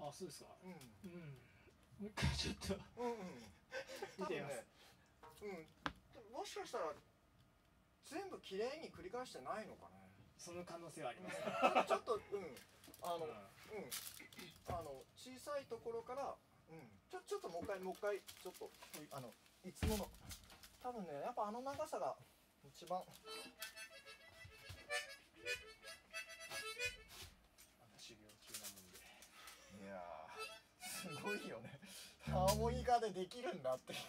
あ、そうですか。 うん。 もう一回ちょっと見てみます。 もしかしたら全部きれいに繰り返してないのかね。 その可能性はあります。 ちょっと小さいところからちょっともう一回ちょっといつもの多分ね、やっぱあの長さが一番。 修行中なもんで。 いやー、すごいよね。ハーモニカでできるんだっていう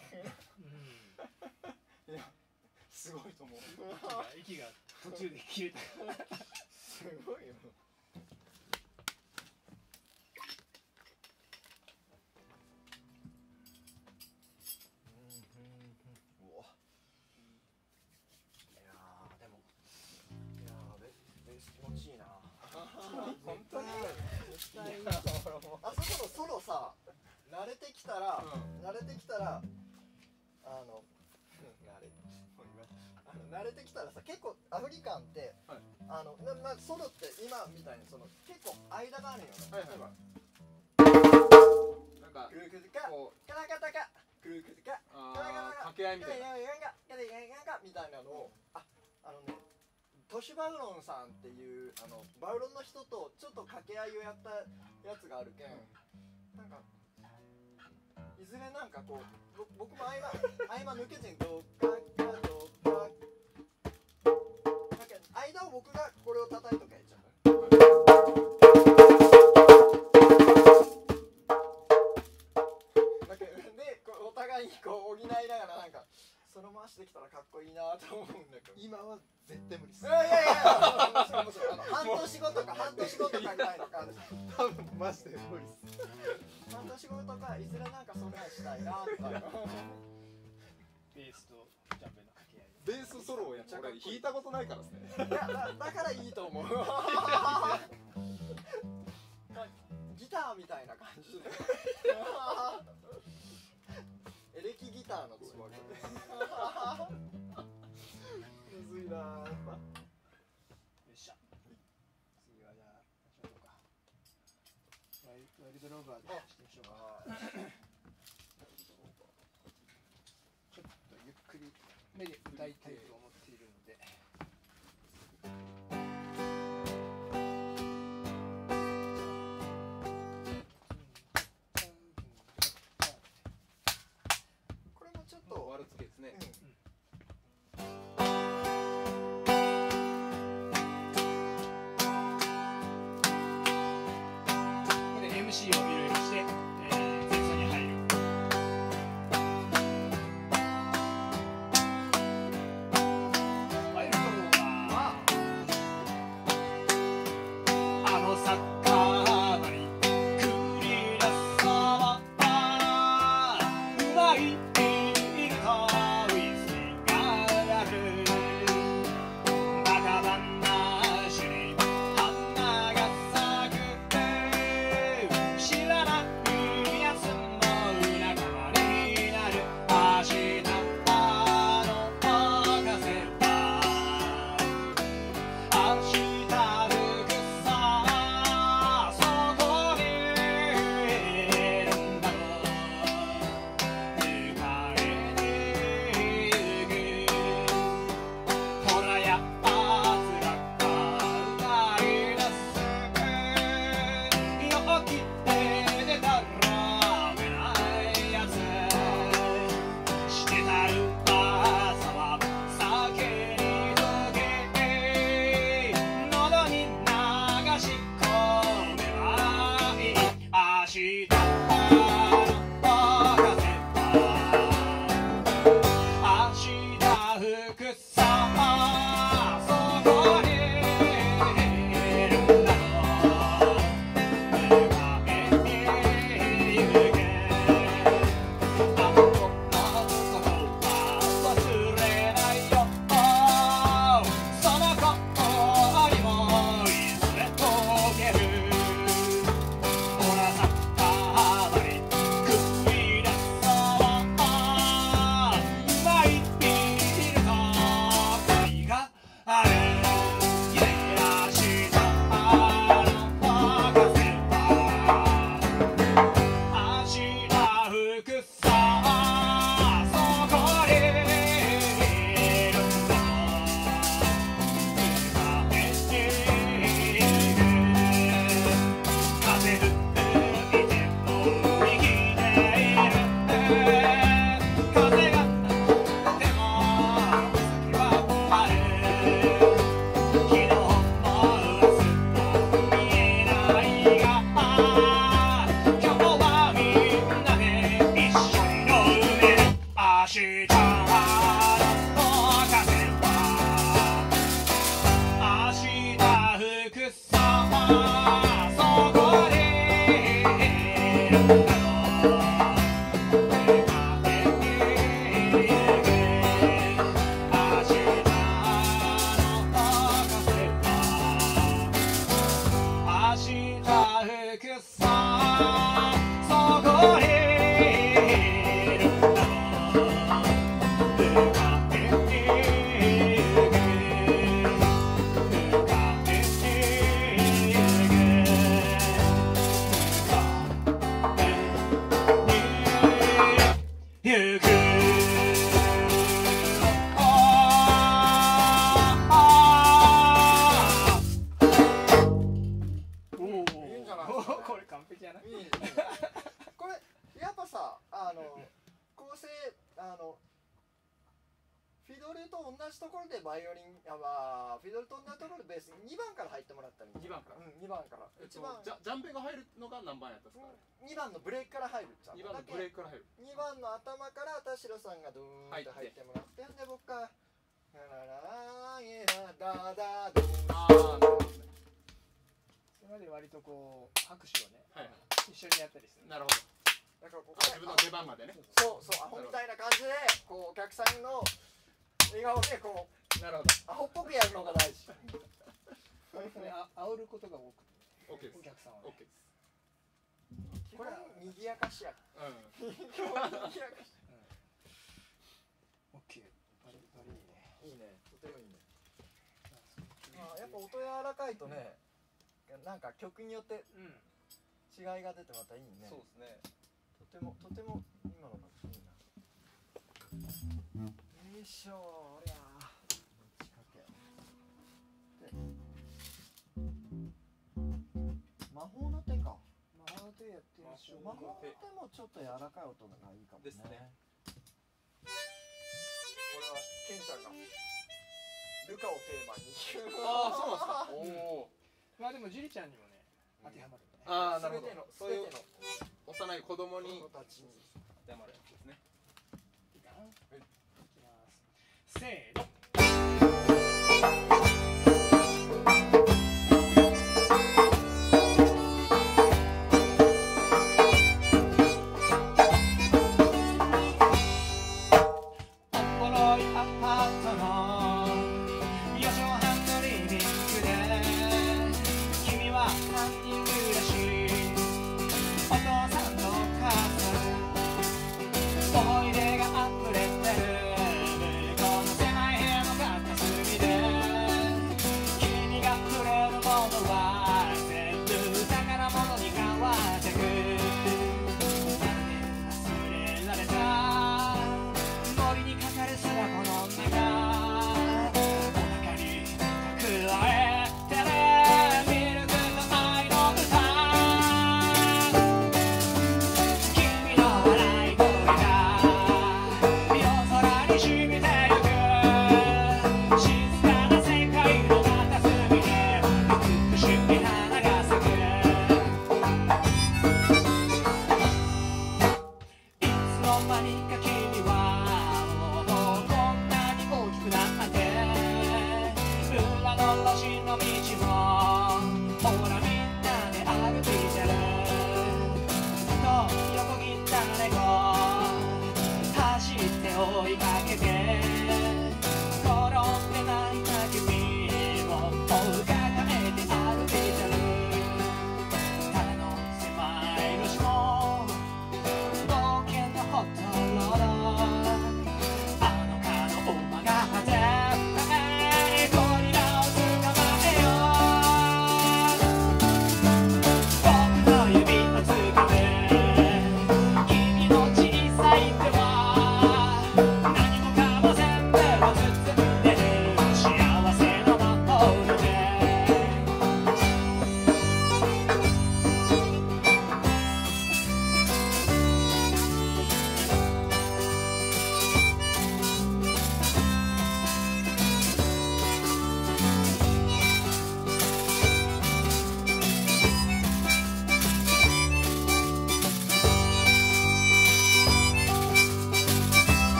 。いや、すごいと思う。 息が途中で切れた。 すごいよ。気持ちいいな。本当に。あそこのソロさ、慣れてきたら慣れてきたらさ、結構アフリカンってソロって今みたいに結構間があるよね。例えばなんかクルクズカカラカタカクルクズカカラカタカ掛け合いみたいなみたいなのをトシバウロンさんっていうバウロンの人とちょっと掛け合いをやったやつがあるけん、なんかいずれなんかこう僕も合間抜けずにドカカドカ間を僕がこれを叩いとけちゃう。でお互いにこう補いながらなんかその回しできたらかっこいいなと思うんだけど、今は絶対無理っす。いや半年後とか考えのか多分マジで無理っす。半年後とかいずれなんかそんなんしたいなとか。 ベースとジャンベの掛け合い。 ベースソロをやっちゃ俺弾いたことないからですね。 いやだからいいと思う。ギターみたいな感じで。エレキギターのつもり。むずいなやっぱ。 よっしゃ。次はじゃあしましょうか。ワイルドローバーでしてみましょうか。ちょっとゆっくり目で歌いたいと思っているので。 これもちょっとワルツ系ですね。 MC をいろいろして、前奏に入る。ワイルドローバー。あのサッカー場に繰り出そう。うまいビールとウイスキーがある。バカ話に花が咲く。知らないやつも仲間になる。明日の風は明日吹くさ。そこにいるんだろう。迎えに行く。ほらやつらが歌い出す。陽気で出たらめないやつ。してたる朝は酒に溶け。喉に流し込めばいい。明日の風は明日吹くさ。そこにいるんだろう。迎えに行け。あの子のことは忘れないよ。その子にもいずれ溶ける。ほらサッカーそこにいるんだ向かっていく向かっていく向かっていくこれ完璧じゃない？ いいね。これやっぱさ、構成フィドルと同じところでバイオリン、フィドルと同じところでベース2番から入ってもらったらいい。 2番から。 2番から。1番ジャンベが入るのが何番やったんですか 2番のブレーキから入る。ちゃん ？2番のブレーキから入る。 2番の頭から田代さんがドーンと入ってもらって、で僕がララライラダダドああ、なるほどね。 それまで割とこう拍手をね、一緒にやったりする。 なるほど。 だからここ自分の出番までね。 そうそう、アホみたいな感じでこうお客さんの笑顔でこうなるほど。 アホっぽくやるのが大事。 割とね、煽ることが多くて、 オッケーです。 お客さんはね。 オッケーです。 これは賑やかしや。 うん。 賑やかし。 オッケー。バリバリいいね。 いいね、とてもいいね。やっぱ音柔らかいとね、なんか曲によって違いが出てまたいいね。 そうですね。 とても今のがいいな。よいしょーりゃー。仕掛け。で魔法の手か。 魔法の手やってみましょう。 魔法の手もちょっと柔らかい音がいいかもね。 ですね。 これはケンちゃんがルカをテーマに。 ああ、そうなんですか。おお。 まあでもジュリちゃんにもね、当てはまるね。 ああ、なるほど。 すべての幼い子供に子たちに当てはまるやつですね。 いいかな？いきます。せーの。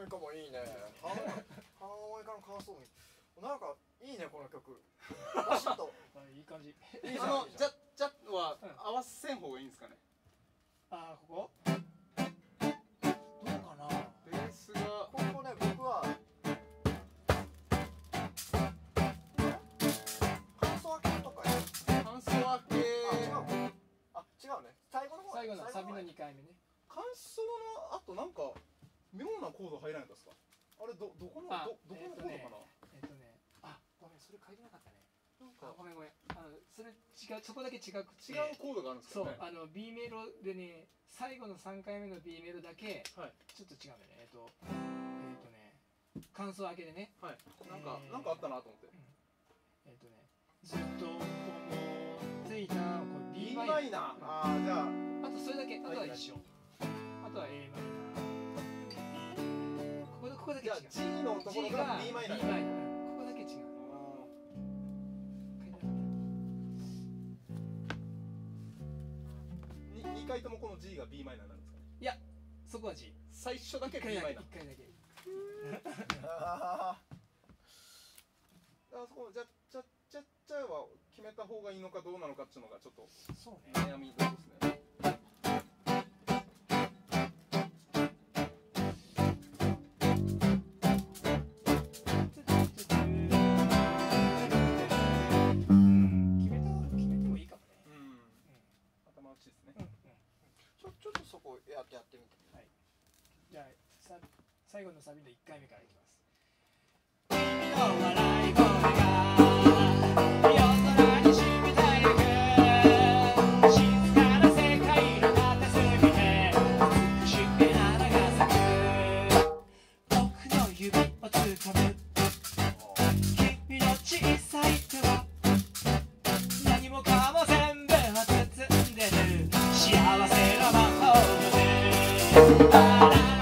モニカもいいね。ハーモニカの感想なんかいいねこの曲。バシッと。 いい感じ。 いいじゃん。 じゃは合わせん方がいいんですかね。 あー、ここどうかな。 ベースがここね、僕は感想分けとかや。 感想分け。 違うね。最後の方。 最後のサビの2回目ね。 感想の後なんか妙なコード入らないですか。あれどこのコードかな。 あ、ごめん、それ書いてなかったね。 なんかごめん。それ違う、そこだけ違くて。 違うコードがあるんですそう、 かね。 B メロでね、最後の3回目の B メロだけ、 はいちょっと違うんだよね。感想明けでね。 はい。なんかあったなと思って。 ずっと思っていた、これ B B ママイナー。 イナー。ああ、じゃああとそれだけ、あとは一緒。あとは A マイナー。ここだけ違う。 じゃあ G のところ G がが B マイナー。 B マイナー。ここだけ違う。書いてなかった。 2回ともこの G が B マイナーなんですかね。 いや、そこは G。 最初だけ B マイナー。 一回だけ。 あそこじゃは決めた方がいいのかどうなのかっていうのがちょっとそうね。 悩みどころですね。 決めてもいいかもね。 頭打ちですね。 ちょっとそこやってみて。 はい。じゃあ最後のサビの1回目からいきます。 君の笑い声が夜空に染みたいく静かな世界の片隅で美しい花が咲く僕の指をつかむ君の小さい手は何もかも全部を包んでる幸せの魔法で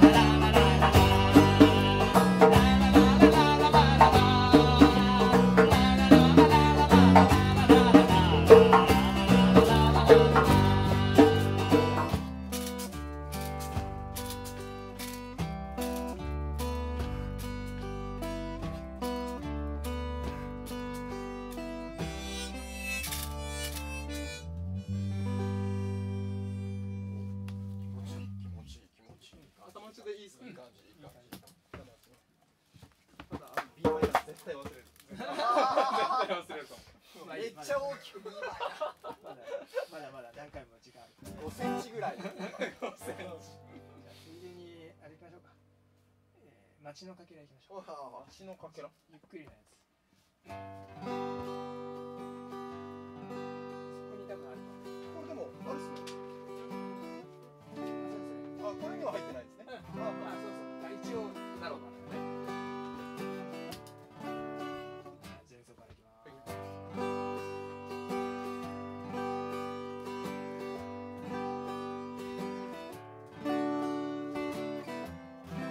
頭打ちでいいですね。 いい感じ。 ただB マイナー絶対忘れる。絶対忘れると思う。 めっちゃ大きく見えない。 まだ何回も時間ある。 5センチぐらい。 じゃあついでにあれ行きましょうか。街のかけら行きましょう。 足のかけら。 ゆっくりなやつ。そこに多分あると思う。 これでもあれですね。あ、これには入ってないですね。 まあそうそう。一応なるほどね。前奏からいきます。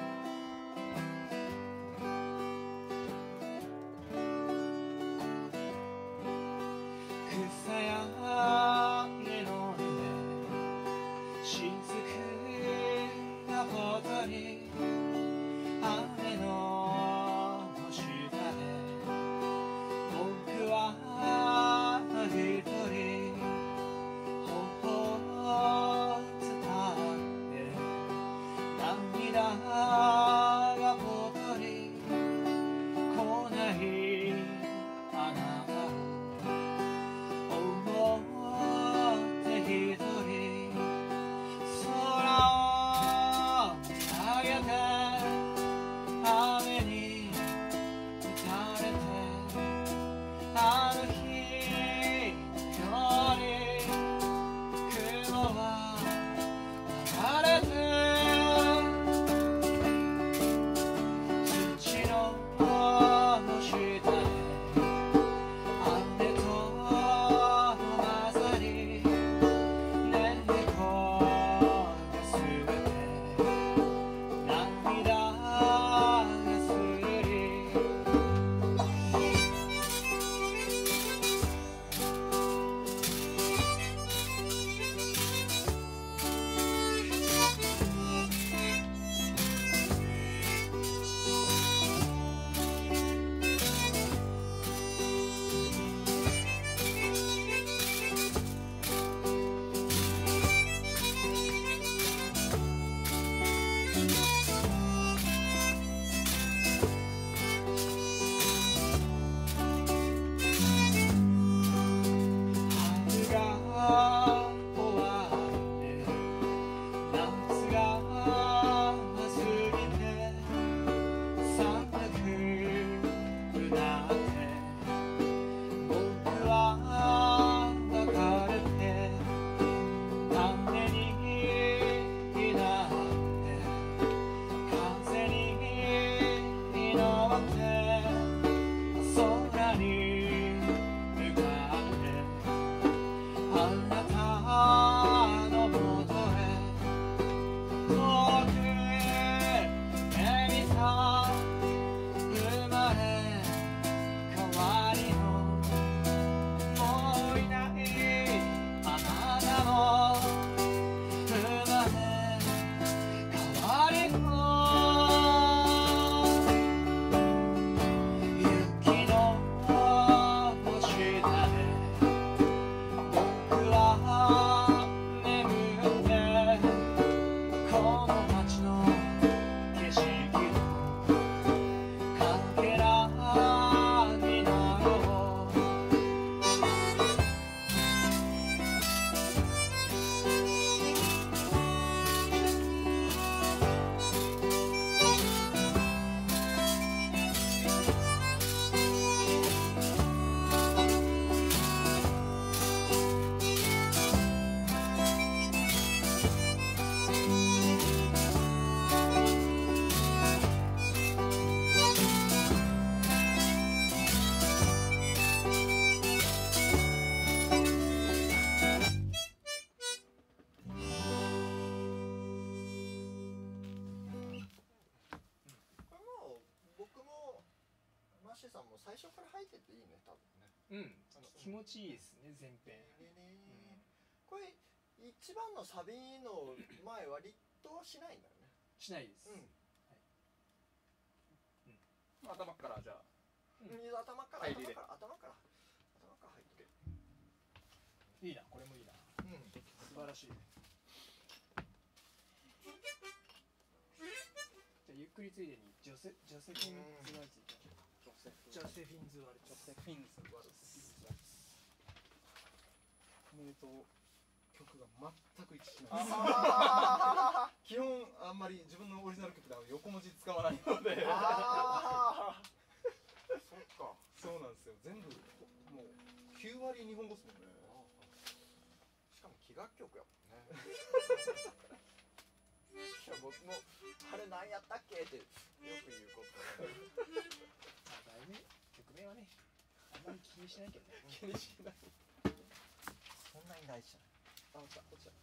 「 最初から入ってていいね多分ね。 気持ちいいですね前編。 これ一番のサビの前割とはしないんだよね。 しないです。 頭からじゃあ頭から入ってけ。 いいな、これもいいな。素晴らしい。じゃあゆっくりついでにジョセフィンズワルツ。ジョセフィンズワルツ。 曲が全く一致しないです。基本あんまり自分のオリジナル曲で横文字使わないので。 そっか。 そうなんですよ。全部もう9割日本語っすもんね。 しかも器楽曲やもんね。いや僕もあれ何やったっけってよく言うこと。 題名曲名はねあんまり気にしないけどね。 気にしない。そんなに大事じゃない。こっちだ。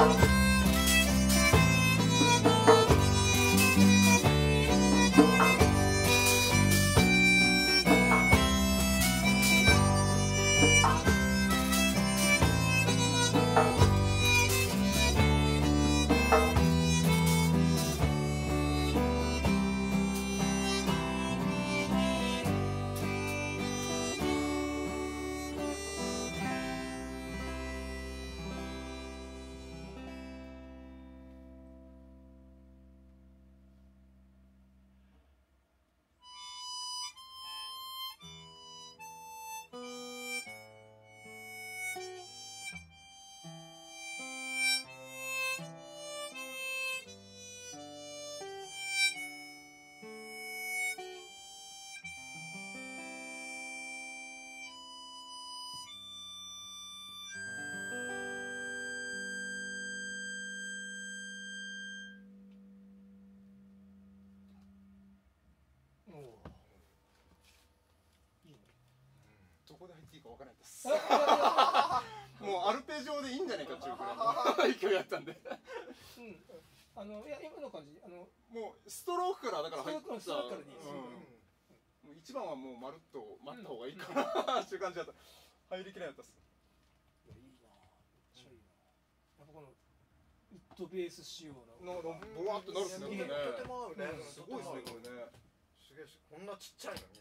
どこで入っていいかわからないです。もうアルペジオでいいんじゃないかっていうくらいの勢いやったんで。 いや今の感じもうストロークからだから入った。 ストロークからでいいです。 もう一番はもうまるっと待った方がいいかなっていう感じだった。入りきれなかったです。 いいな。めっちゃいいな。やっぱこのウッドベース仕様のボワッとなるっすね。 とても合うね。 すごいですねこれね。 すげえこんなちっちゃいのに。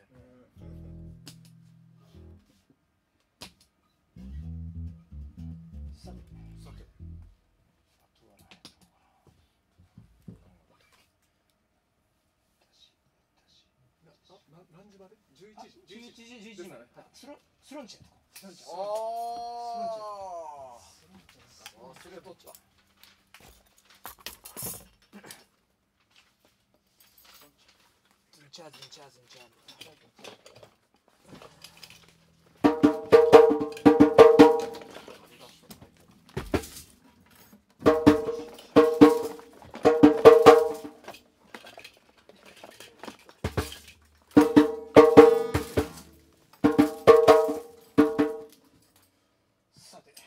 さて、 さて。 あとは何やったのかな。 何時まで ？11時まで。スロンチェとか。スロンチェ。 ああ。忘れとった。 ズンチャーズンチャーズンチャーズ。さて。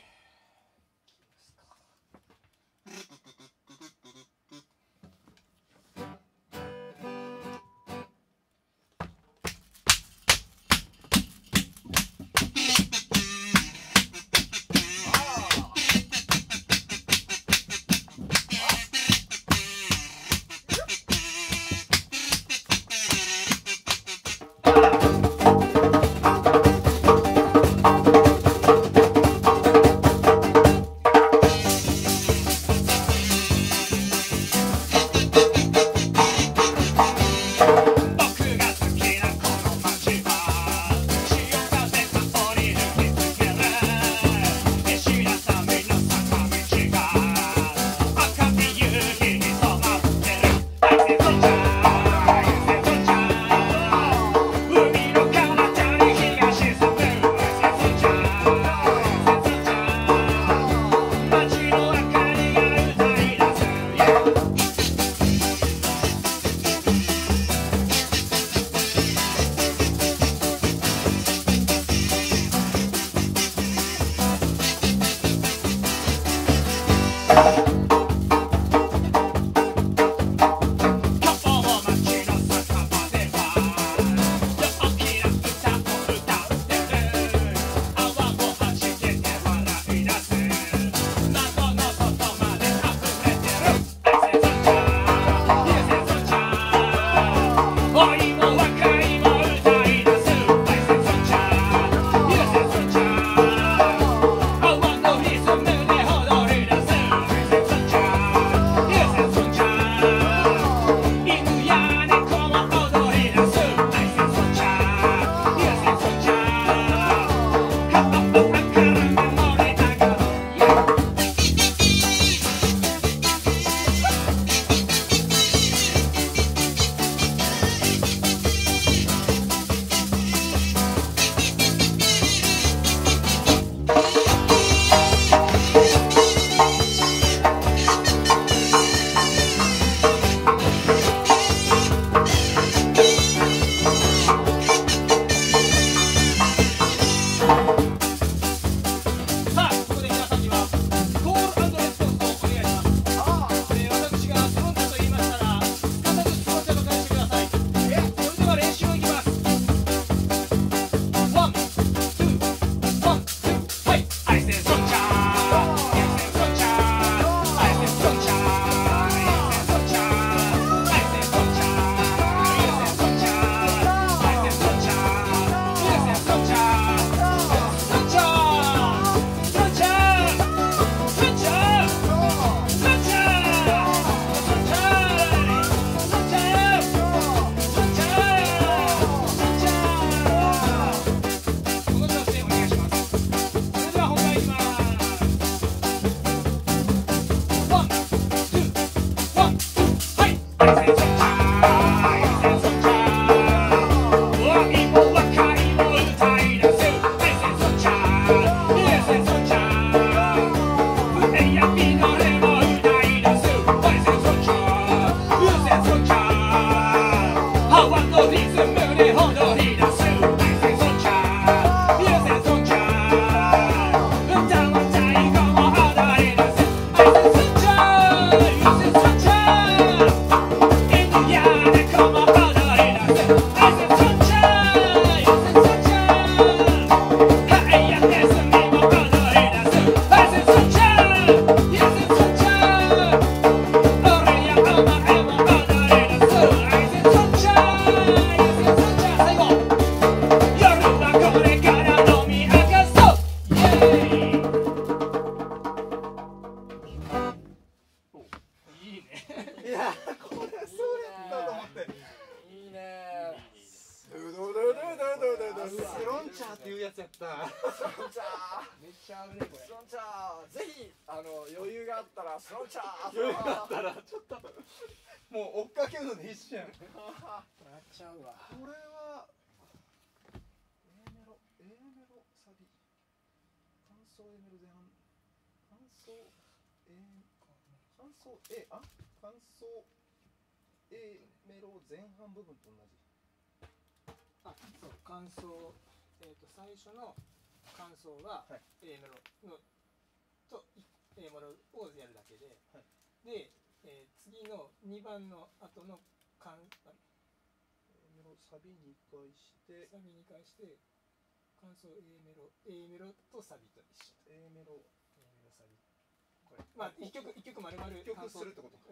前半部分と同じ。 あ、そう、間奏、最初の間奏が A メロのと A メロをやるだけで、はい、で、次の2番の後の間 A メロサビ2回して間奏 A メロとサビと一緒。 A メロサビ。これ、まあ1曲丸々 1曲するってことか。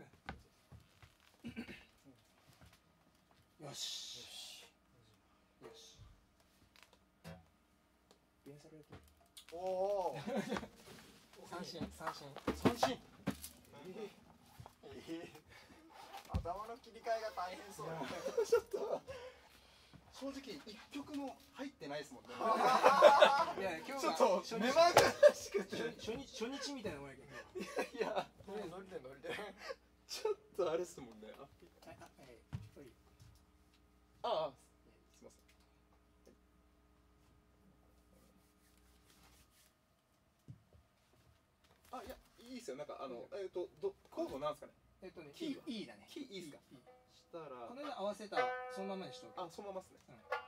よし。ベンサルやってる。 おお。 三振。 頭の切り替えが大変そうだね。 ちょっと正直1曲も入ってないですもんね。 いや今日ちょっと目まぐるしくて初日みたいなもんやけど。 いやノリでちょっとあれですもんね。ああ、すみません。あ、いや、いいですよ。なんかコードなんですかね。 キー E だね。 キーいいですか。したらこの間合わせたそのままにしとく。 あ、そのままですね。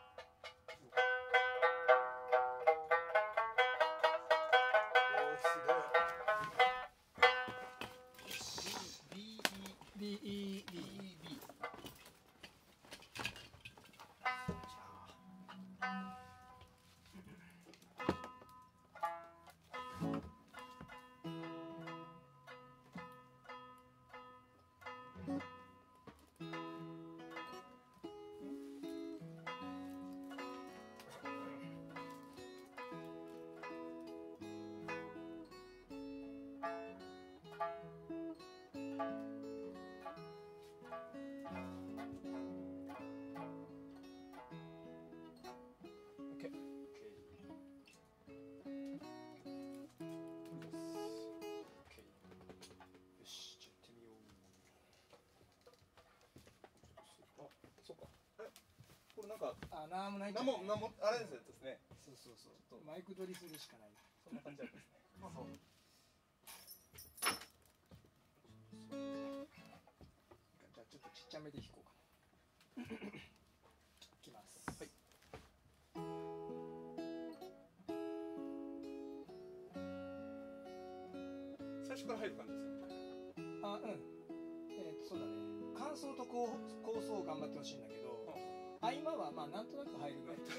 これなんかなんもない。 なんもあれですね。 そう。マイク取りするしかない。 そんな感じなんですね。 じゃあちょっとちっちゃめで弾こうかな。いきます。はい。 最初から入る感じですか。 あ、うん。そうだね。間奏と構想を頑張ってほしいんだけど、合間はまあなんとなく入るぐらい。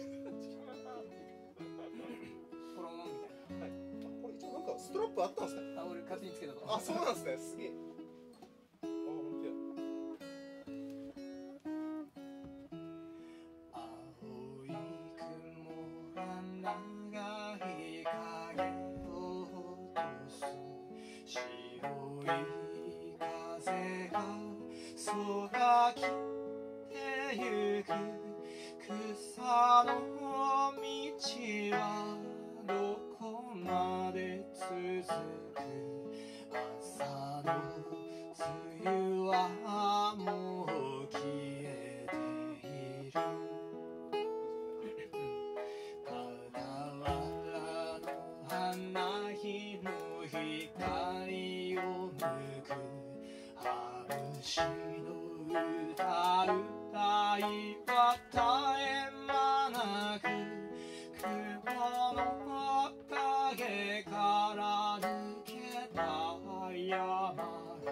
ポロンみたいな。 はい。これ一応なんかストラップあったんですか。 あ、俺勝手につけたと。 あ、そうなんですね。すげえ。あ、本当や。 青い雲が長い影を落とす。白い風が空切ってゆく。草の道はどこまで続く。朝の梅雨はもしの歌歌いは絶え間なく雲の影から抜けた山が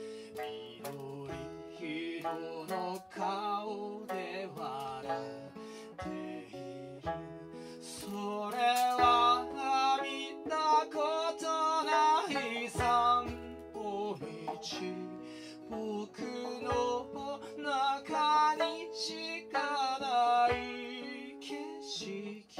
緑色の顔で笑っているそれは見たことない散歩道僕の中にしかない景色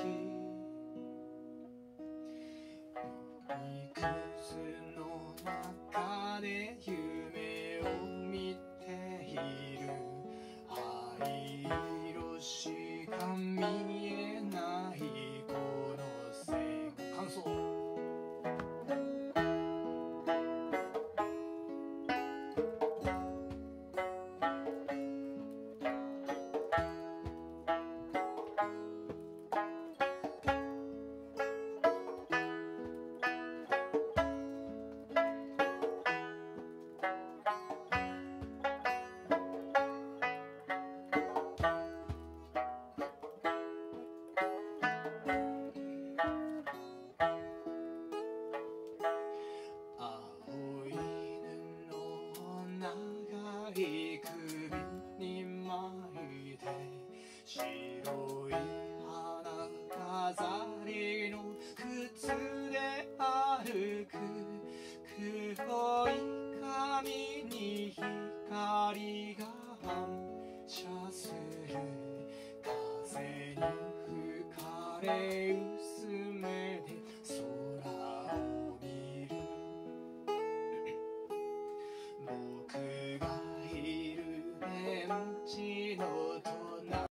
いくつの中で夢を見ている灰色しか見えないこの世界感想青い布長い首に巻いて白い花飾りの靴で歩く黒い髪に光が反射する風に吹かれる